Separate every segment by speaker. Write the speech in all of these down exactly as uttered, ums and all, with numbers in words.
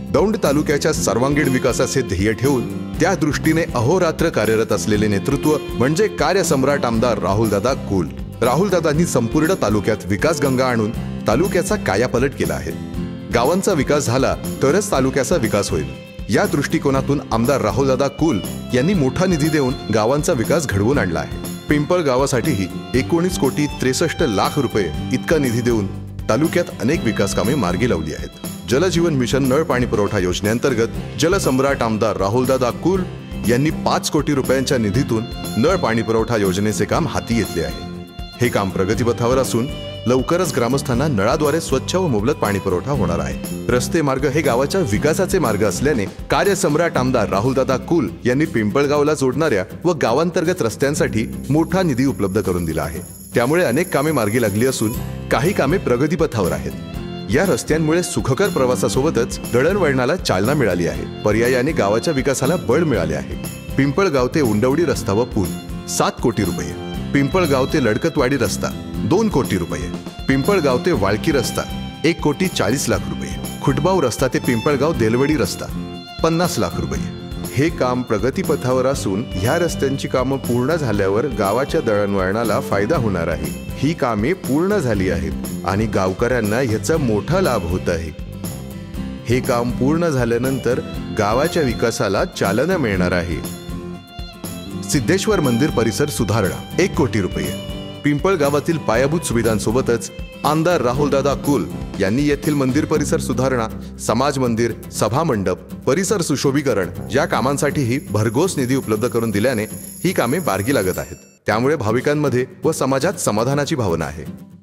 Speaker 1: दौंड तालुक्याच्या सर्वांगीण विकासाचे ध्येय ठेवून त्या दृष्टीने अहोरात्र कार्यरत असलेले नेतृत्व म्हणजे कार्यसम्राट आमदार राहुलदादा कुल। राहुलदादांनी संपूर्ण तालुक्यात विकास गंगा आणून तालुक्याचा कायापालट केला आहे। गावांचा विकास झाला तरच तालुक्याचा विकास होईल, या दृष्टिकोनातून आमदार राहुलदादा कुल यांनी मोठा निधी देऊन गावांचा विकास घडवून आणला आहे। पिंपळ गावासाठीही एकोणीस कोटी त्रेसष्ट लाख रुपये इतका निधी देऊन तालुक्यात अनेक विकास कामे मार्गी लावली आहेत। जलजीवन मिशन नळ पाणी पुरवठा योजनेअंतर्गत जलसम्राट आमदार राहुलदादा कुल यांनी पाच कोटी रुपयांच्या निधीतून नळ पाणी पुरवठा योजनेचे काम हाती घेतले आहे। हे काम प्रगतीपथावर असून लवकरच ग्रामस्थांना नळाद्वारे स्वच्छ व मुबलक पाणी पुरवठा होणार आहे। रस्ते मार्ग हे गावाच्या विकासाचे मार्ग असल्याने कार्यसम्राट आमदार राहुलदादा कुल यांनी पिंपळगावला जोडणाऱ्या व गावांतर्गत रस्त्यांसाठी मोठा निधी उपलब्ध करून दिला आहे। त्यामुळे अनेक कामे मार्गी लागली असून काही कामे प्रगतीपथावर आहेत। या रस्त्यांमुळे सुखकर प्रवासासोबतच दळणवळणाला चालना मिळाली आहे। पर्यायाने गावाच्या विकासाला बळ मिळाले आहे। पिंपळगाव ते उंडवडी रस्ता व पूल सात कोटी रुपये, पिंपळगाव ते लडकतवाडी रस्ता दोन कोटी रुपये, पिंपळगाव ते वाळकी रस्ता एक कोटी चाळीस लाख रुपये, खुटबाव रस्ता ते पिंपळगाव देलवडी रस्ता पन्नास लाख रुपये। हे काम प्रगतीपथावर असून ह्या रस्त्यांची कामं पूर्ण झाल्यावर गावाच्या दळणवळणाला फायदा होणार आहे। ही कामे पूर्ण झाली आहेत आणि गावकऱ्यांना याचा मोठा लाभ होत आहे। हे काम पूर्ण झाल्यानंतर गावाच्या विकासाला चालना मिळणार आहे। सिद्धेश्वर मंदिर परिसर सुधारणा एक कोटी रुपये, पिंपळ गावातील पायाभूत सुविधांसोबतच आमदार राहुलदादा कुल यांनी येथील मंदिर परिसर सुधारणा, समाज मंदिर, सभा मंडप, परिसर सुशोभीकरण या कामांसाठीही भरघोस निधी उपलब्ध करून दिल्याने ही कामे मार्गी लागत आहेत। त्यामुळे भाविकांमध्ये व समाजात समाधानाची भावना आहे।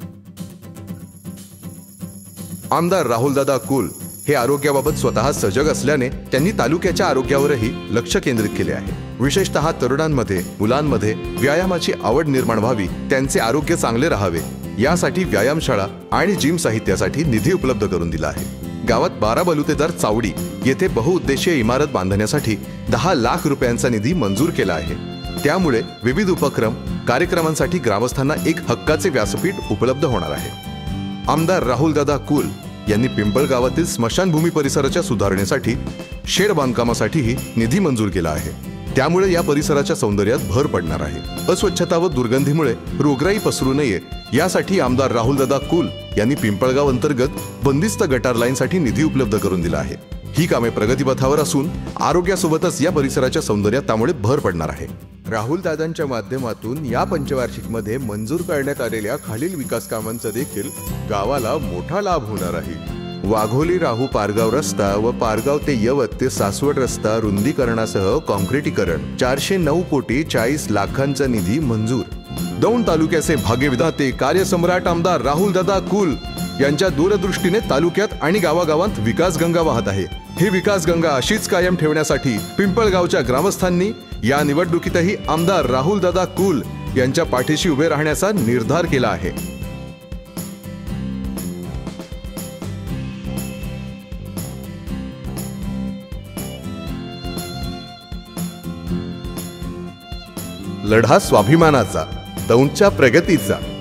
Speaker 1: आमदार राहुलदादा कुल हे आरोग्याबाबत स्वतः सजग असल्याने त्यांनी तालुक्याच्या आरोग्यावरही लक्ष केंद्रित केले आहे। विशेषतः तरुणांमध्ये, मुलांमध्ये व्यायामाची आवड निर्माण व्हावी, त्यांचे आरोग्य चांगले राहावे यासाठी व्यायामशाळा आणि जिम साहित्यासाठी निधी उपलब्ध करून दिला आहे। गावात बारा बलुतेदार चावडी येथे बहुउद्देशीय इमारत बांधण्यासाठी दहा लाख रुपयांचा निधी मंजूर केला आहे। त्यामुळे विविध उपक्रम कार्यक्रमांसाठी ग्रामस्थांना एक हक्काचे व्यासपीठ उपलब्ध होणार आहे। आमदार राहुलदादा कुल यांनी पिंपळ गावातील स्मशानभूमी परिसराच्या सुधारणेसाठी शेड बांधकामासाठीही निधी मंजूर केला आहे। त्यामुळे या परिसराच्या सौंदर्यात भर पडणार आहे। अस्वच्छता व दुर्गंधीमुळे रोगराई पसरू नये यासाठी आमदार राहुलदादा कुल यांनी पिंपळगाव अंतर्गत बंदिस्त गटार लाईनसाठी निधी उपलब्ध करून दिला आहे। ही कामे प्रगतीपथावर असून आरोग्यासोबतच या परिसराच्या सौंदर्यात त्यामुळे भर पडणार आहे। राहुलदादांच्या माध्यमातून या पंचवार्षिकमध्ये मंजूर करण्यात आलेल्या खालील विकास कामांचा देखील गावाला मोठा लाभ होणार आहे। वाघोली राहू पारगाव रस्ता व पारगाव ते यवत ते सासवड रस्ता रुंदीकरणासह काँक्रिटीकरण चारशे नऊ कोटी चाळीस लाखांचा निधी मंजूर। दौंड तालुक्याचे भाग्यविधाते कार्यसम्राट आमदार राहुलदादा कुल यांच्या दूरदृष्टीने तालुक्यात आणि गावागावांत विकास गंगा वाहत आहे। ही विकास गंगा अशीच कायम ठेवण्यासाठी पिंपळगावच्या ग्रामस्थांनी या निवडणुकीतही आमदार राहुलदादा कुल यांच्या पाठीशी उभे राहण्याचा निर्धार केला आहे। लढा स्वाभिमानाचा, दौंडच्या प्रगतीचा।